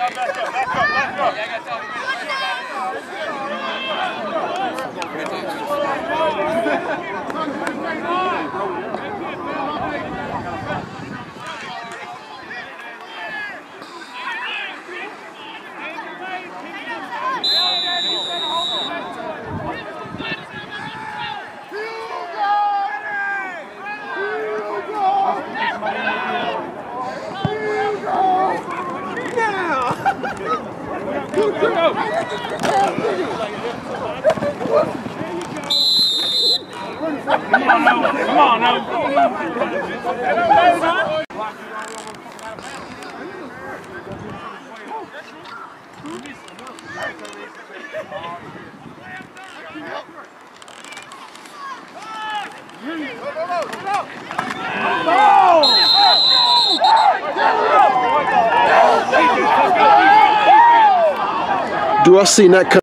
Come on now. Do I see that?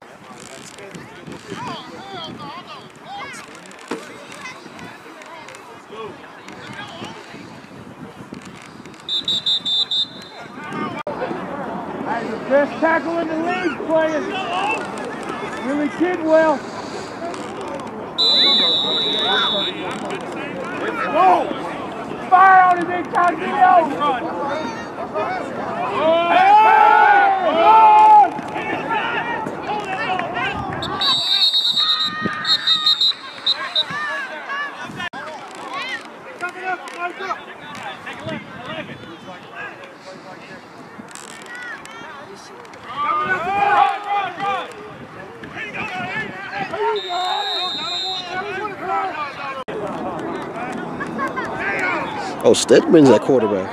Best tackle in the league playing. Really did well. Go! Fire on him, Incognito! Coming up, take a left, 11. Oh, Stedman's that quarterback.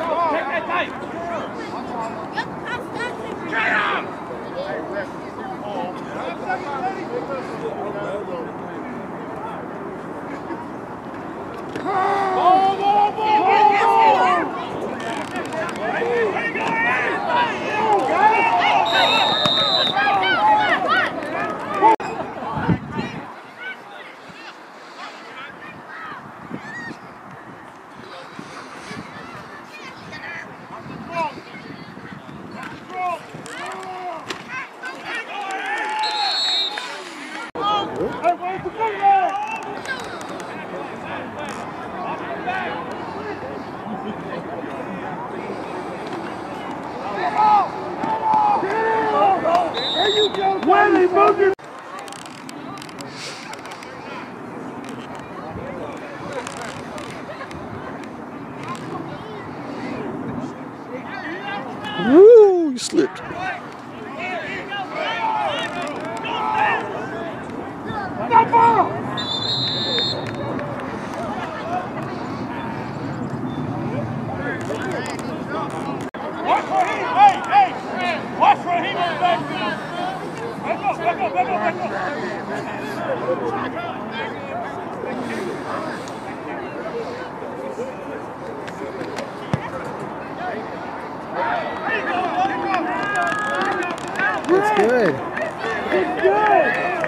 Woo! You slipped. Watch for him on back. Back up. That's good. It's good.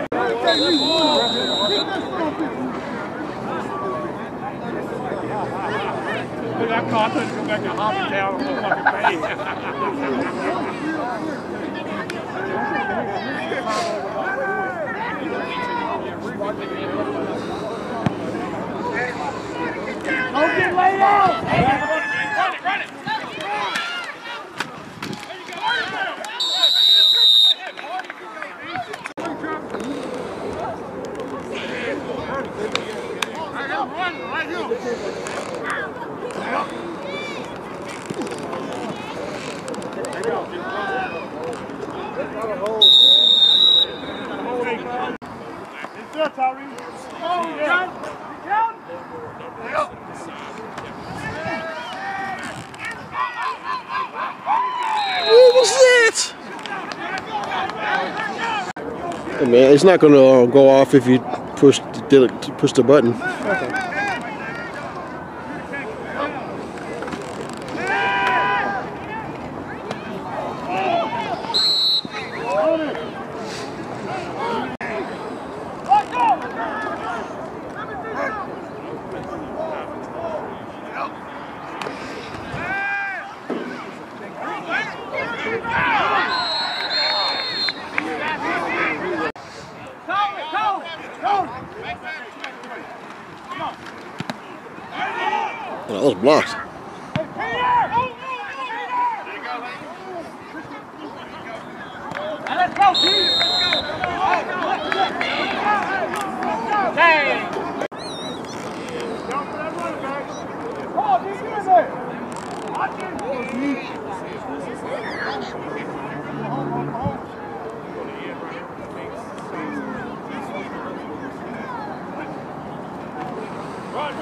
Look, I caught him to go back and hop it down on the fucking face. Don't get laid out! Run it! What was that? Hey man, it's not gonna go off if you push the button. Okay. That was blocked. Let's go, Pete! Dang! Jump for that running back. Oh, get in there! Watch it! Run!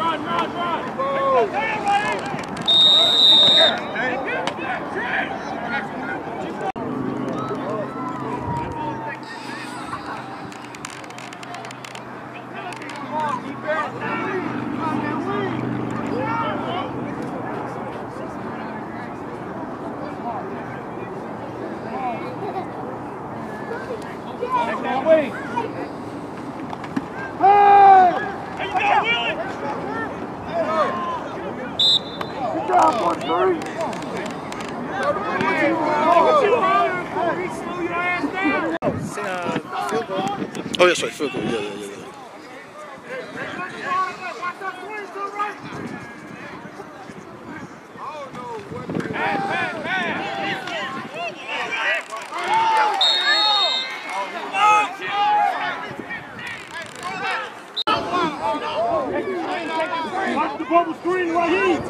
Oh, yes, right. Field goal. Yeah. Watch the bubble screen right here.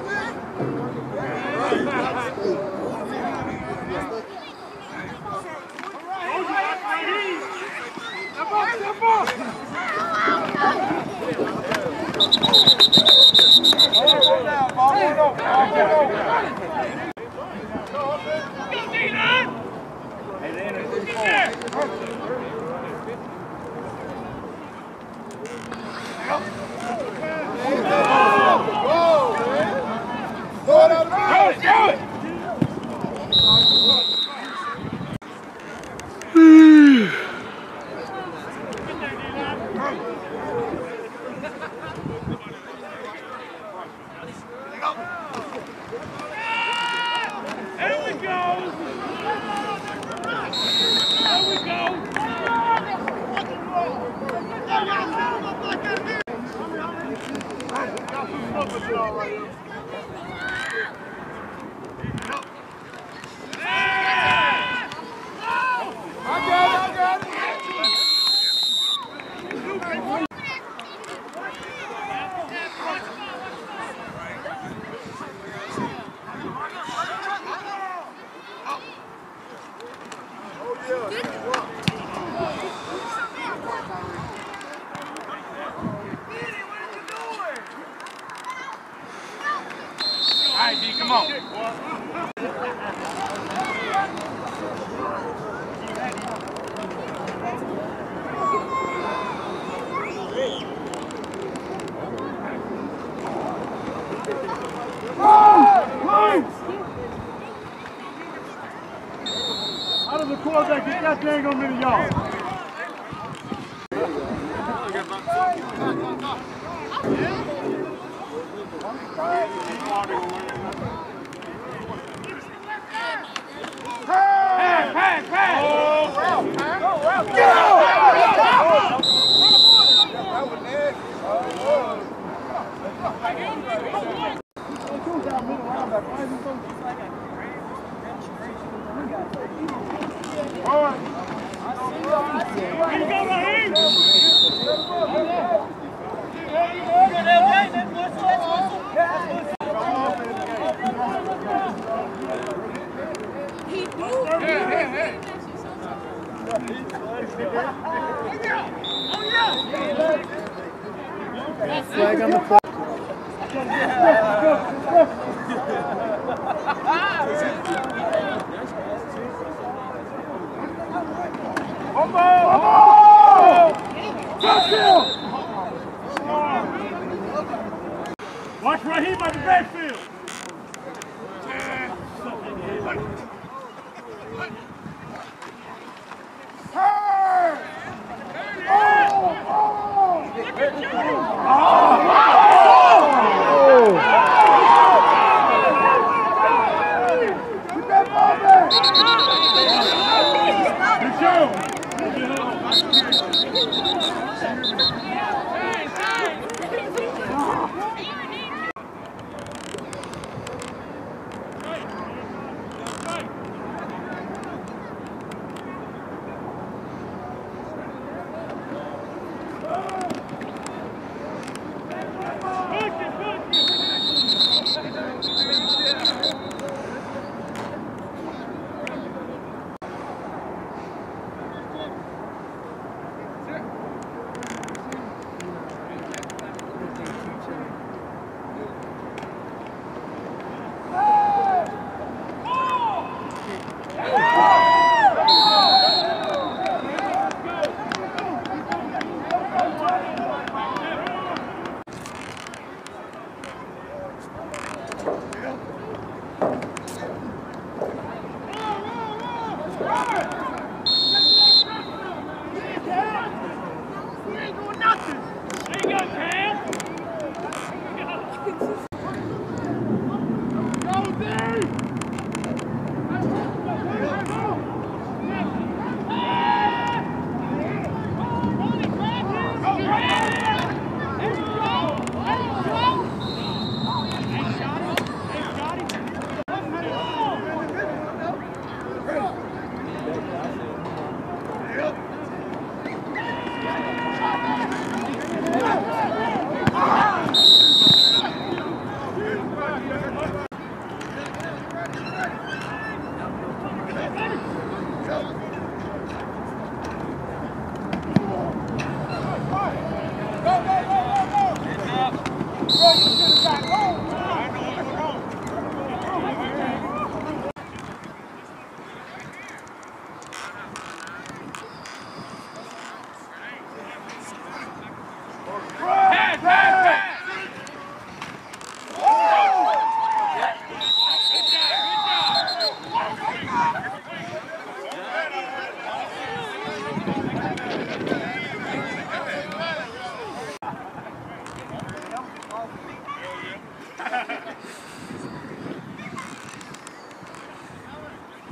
Come on. How does the quarterback get that dang on many yards? Flag on the play. Watch right here by the backfield.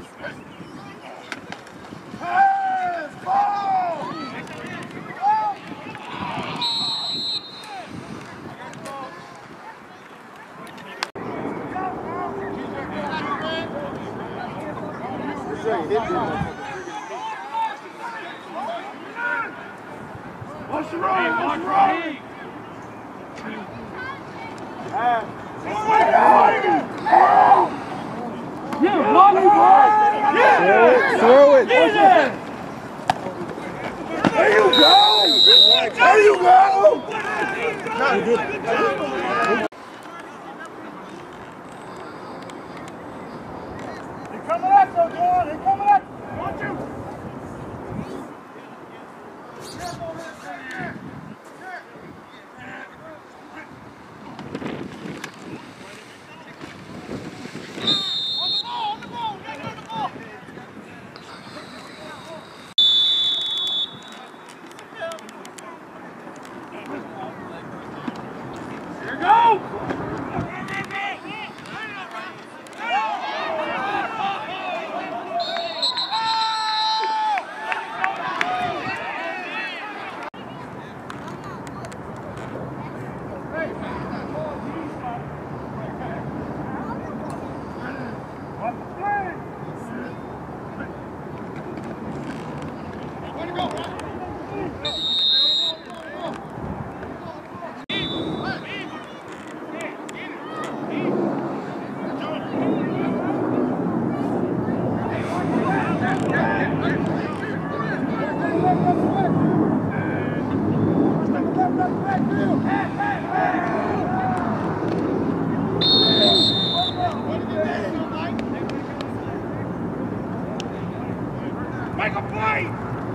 What's the wrong? What's wrong? Yeah, Throw it. There you go. There you go. They're coming up, though, John. They're coming up. Watch him. Make a play!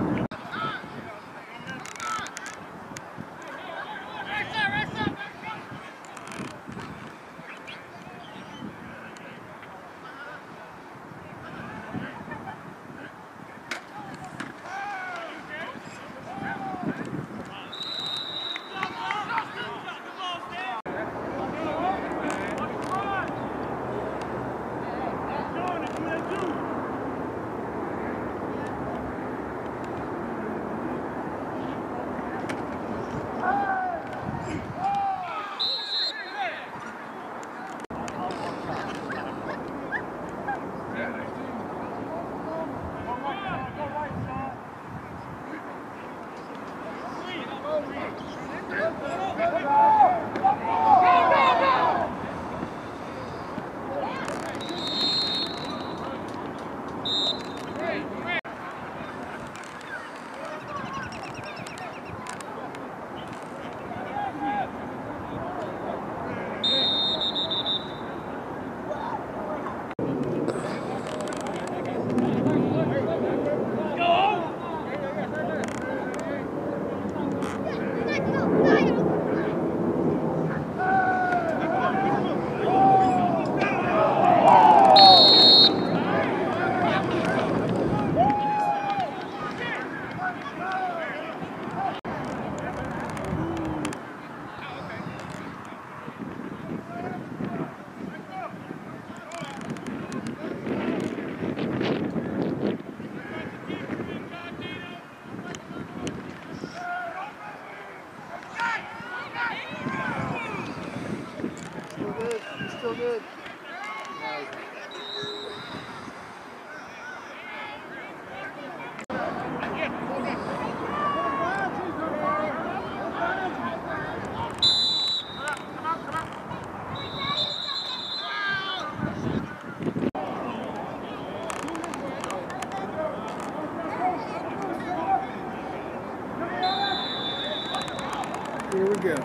Still good. Here we go.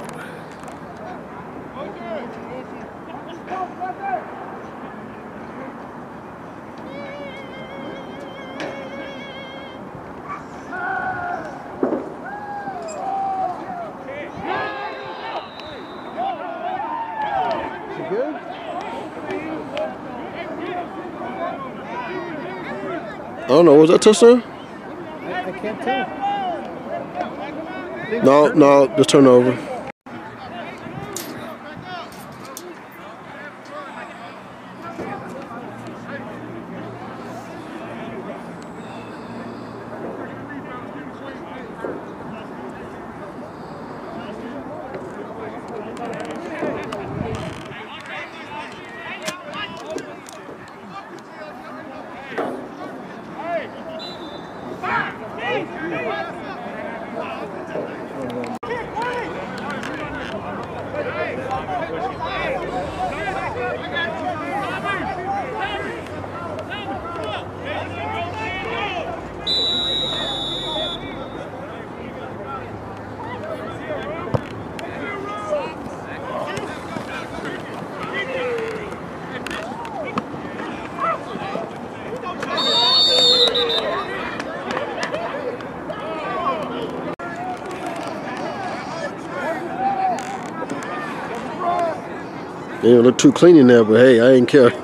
Good? I don't know, was that touchdown? I can't tell. No, just turnover. They don't look too clean in there, but hey, I ain't care.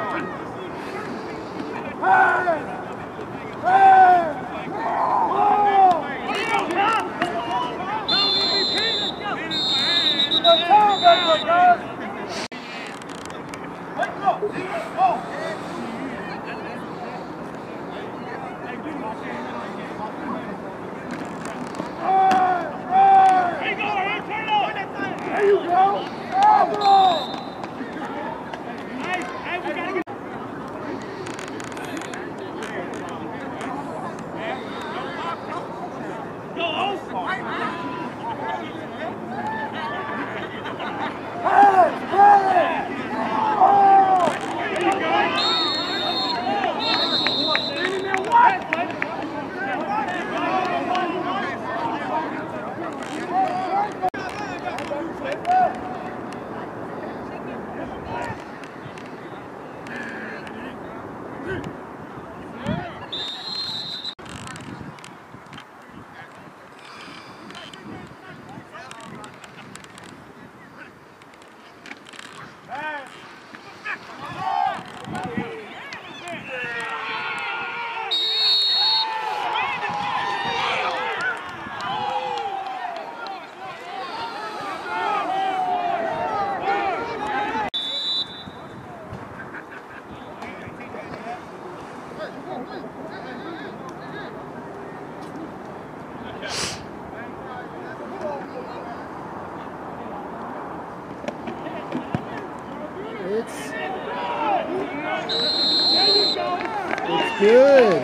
It's good.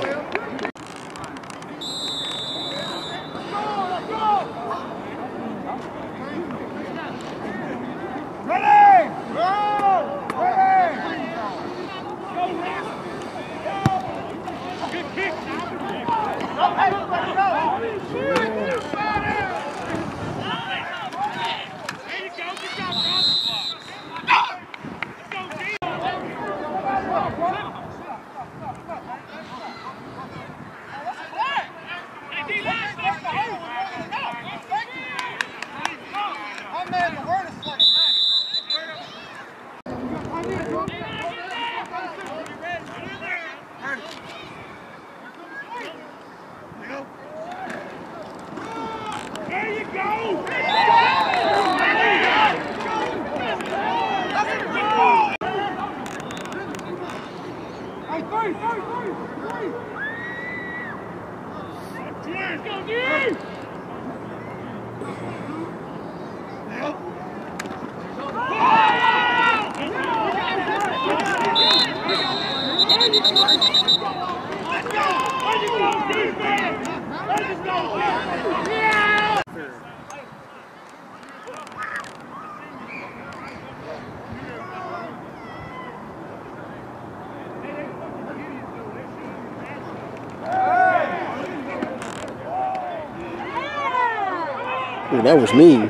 Oh, that was mean.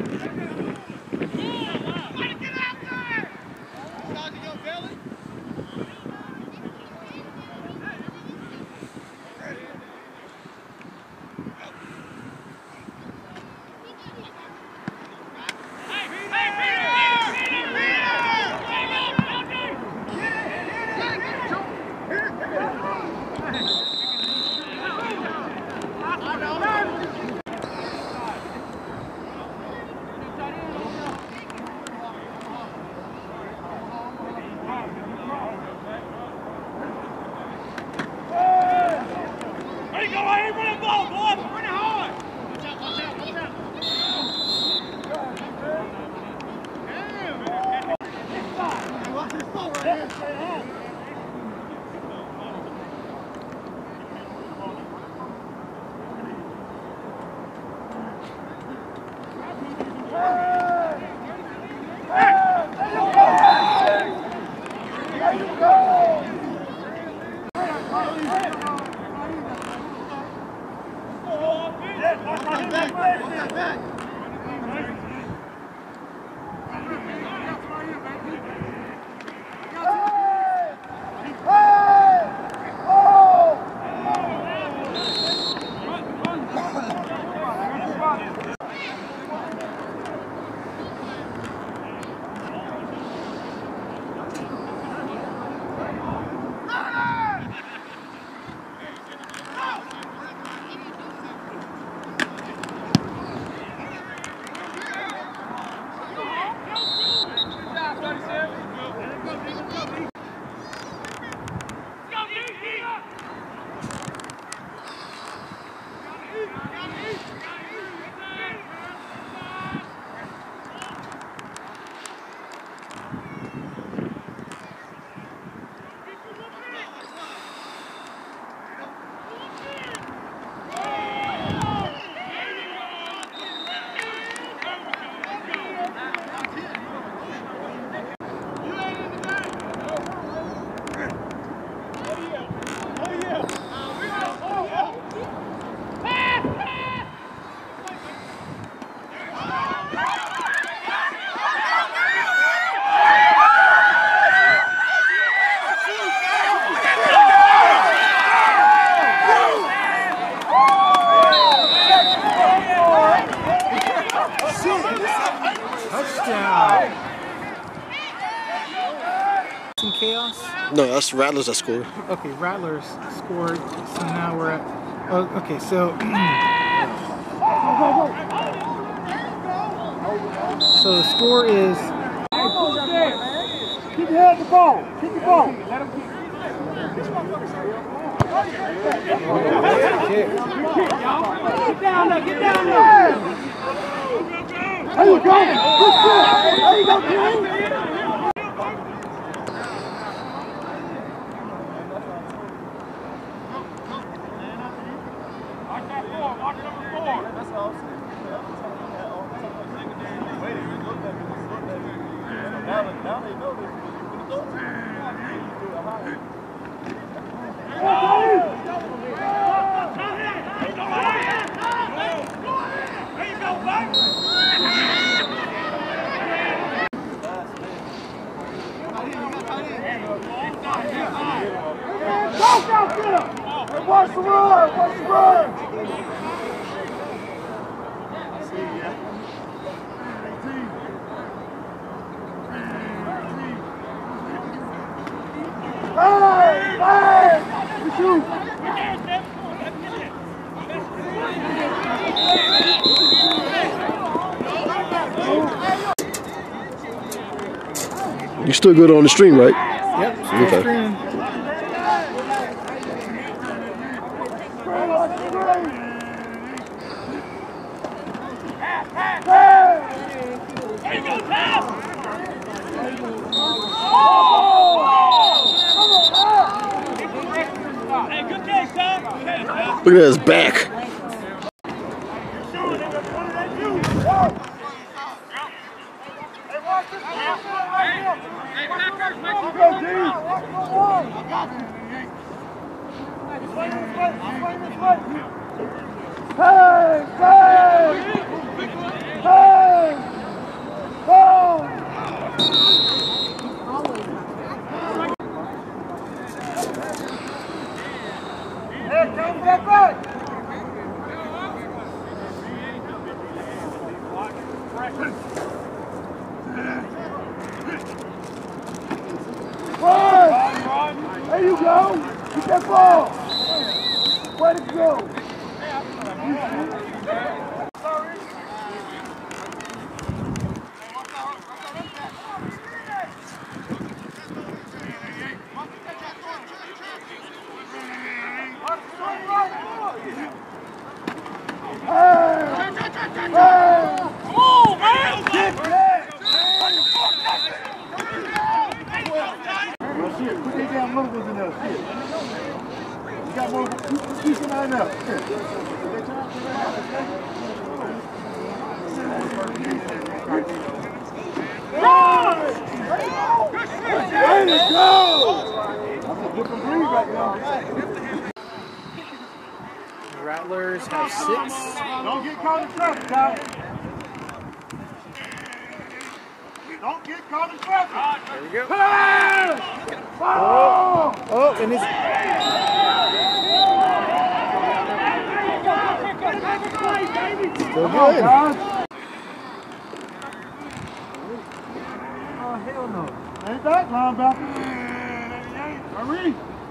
Some chaos? No, that's Rattlers that scored. Okay, Rattlers scored, so now we're at... Oh, okay, so... So the score is... Keep your head at the ball. Keep the ball. Let him Get down there. Get down there. There you go. There you go, King. Watch number 4. That's all I'm saying. Now they know this. Watch the run! Watch the run! Hey! Hey! Shoot! You still good on the stream, right? Yep, still okay. streaming. Look at his back. Hey! Hey! Hey! There you go. Get that ball. Way to go. Put these damn little ones in there. Shit. You got more. Keep them out there. There you go. I'm gonna put some breeze right now. The Rattlers have 6. Don't get caught in traffic, guys. Don't get caught in traffic. There we go. Oh! Oh, and it's... Still good. Oh, hell no. Ain't that linebacker? Hurry!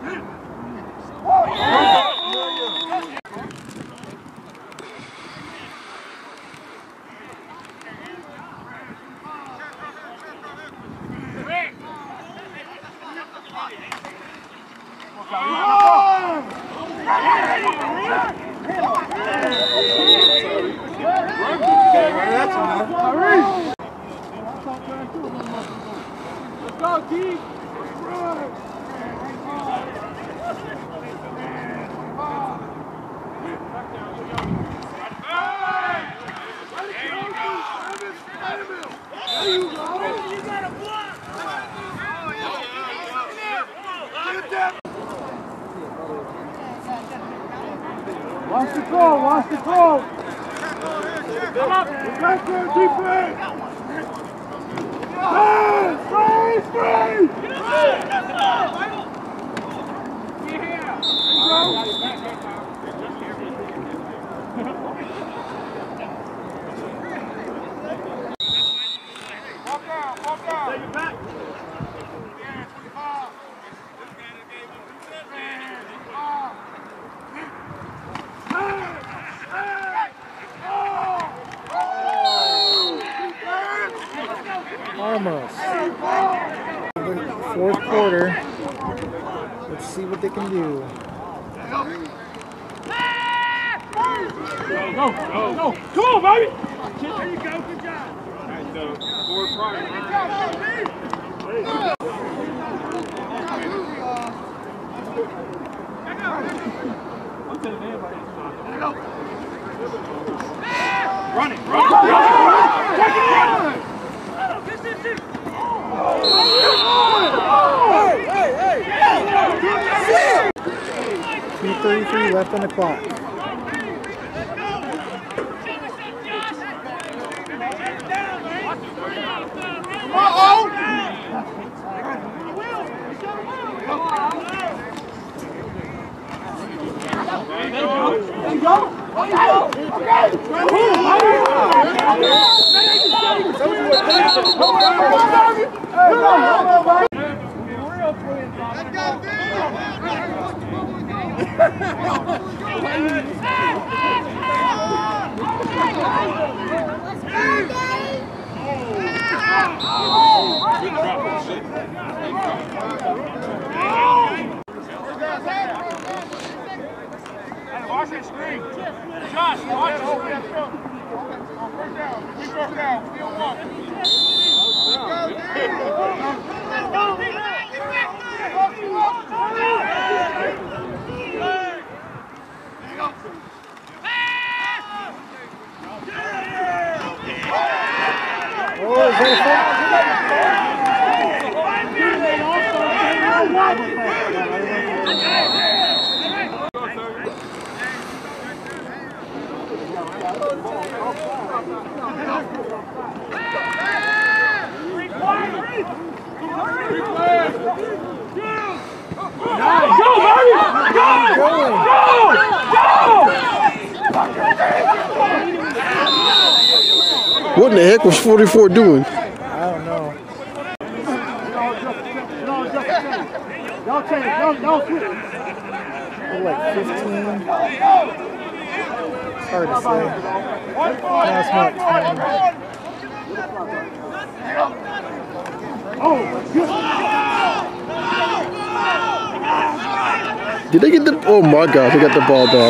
Let's go, T. Watch the call, watch the call. Come up, back there, defense. Free! Walk down. Take it back. Almost. Fourth quarter. Let's see what they can do. Go. Come on, baby. There you go. Good job. Alright, so forward front. Run it. Check it out. 2:33 left on the clock. Watch that screen. Josh, watch it. First down. We first down. Field 1. Oh, is that a Go, baby! Go! What in the heck was 44 doing? I don't know. Y'all change. Y'all switch. Like 15. It's hard to say. That's not 20. Did they get the? Oh my God! They got the ball back.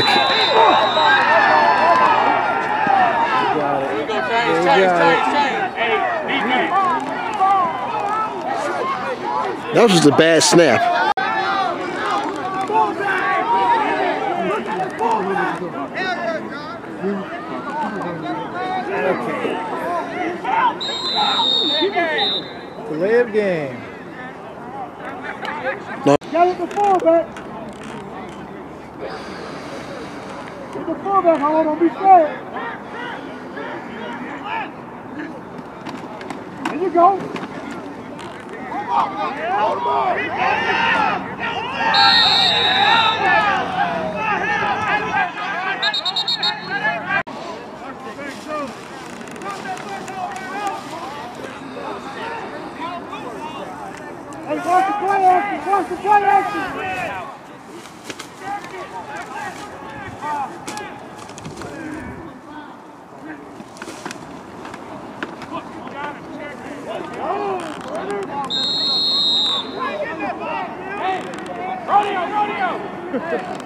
That was just a bad snap. Delay of game. No. Got it the fullback. Get the fullback. Hold on, don't be scared. There you go. Hey, watch the play action. Watch the play action. Rodeo!